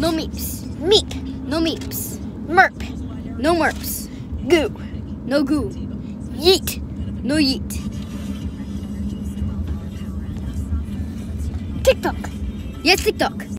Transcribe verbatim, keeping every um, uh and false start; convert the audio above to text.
No meeps. Meep. No meeps. Merp. No merps. Goo. No goo. Yeet. No yeet. TikTok. Yes, TikTok.